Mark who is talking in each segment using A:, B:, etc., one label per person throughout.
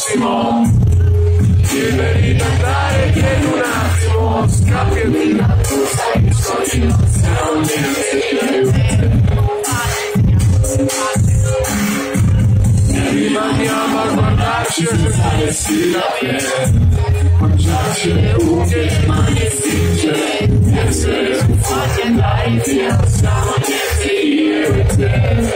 A: velocissimo, devi andare chiedi un attimo, scappi e via, tu sai che sogni non siamo e rimaniamo a guardarci e cercare sì la piede, mangiarci le unghie, le mani stringere, essere sbuffati e andare via, siamo niente io e te.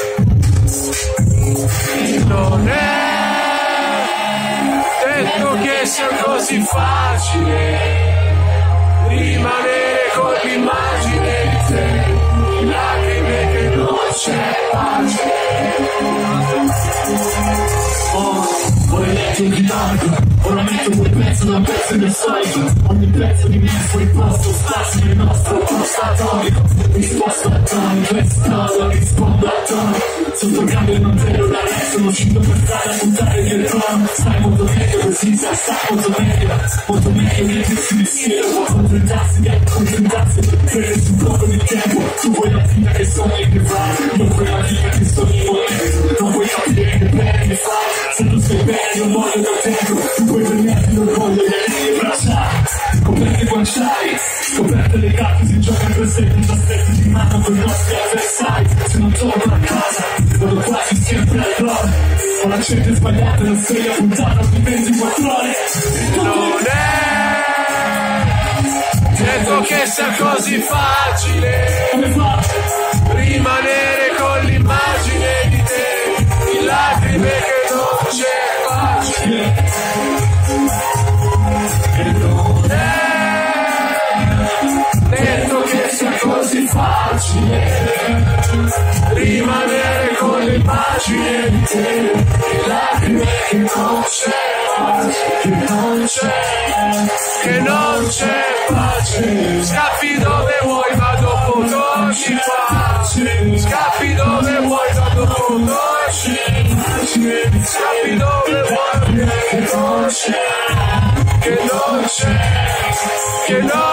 A: Non è detto che sia così facile rimanere con l'immagine di te, lacrime che non c'è pace. Ora letto un chitarra, ora metto quel pezzo da un pezzo del solito, ogni pezzo di me fuori posto, spazio nel nostro constatorio, risposta a tono, restando, rispondo a tono, sotto cambio non vedo da me, sono uscito per strada a puntare del trono, stai molto meglio così, stai molto meglio che questi pensieri, può contentarsi, prendere sul poco di tempo, tu vuoi la vita che sogni che fai, non vuoi la vita che sogni volendo, non vuoi capire che bene che fai, se tu stai bene non voglio da tempo, tu puoi venirti l'orgoglio delle mie braccia, coperte guanciali, scoperte le carte, si gioca per sempre, ti aspetti di mano con i nostri avversari, se non torno a casa, vado quasi sempre al bar, ho la scelta sbagliata, non sei puntata di 24 ore, non è detto che sia così facile rimanere con l'immagine di te, in lacrime che non c'è pace. E non è detto che sia così facile rimanere con l'immagine di te, in lacrime che non c'è pace, che non c'è pace. Scappi dove vuoi ma dopo non ci pace, scappi dove vuoi ma dopo non ci pace, scappi dove vuoi che non c'è, che non c'è, che non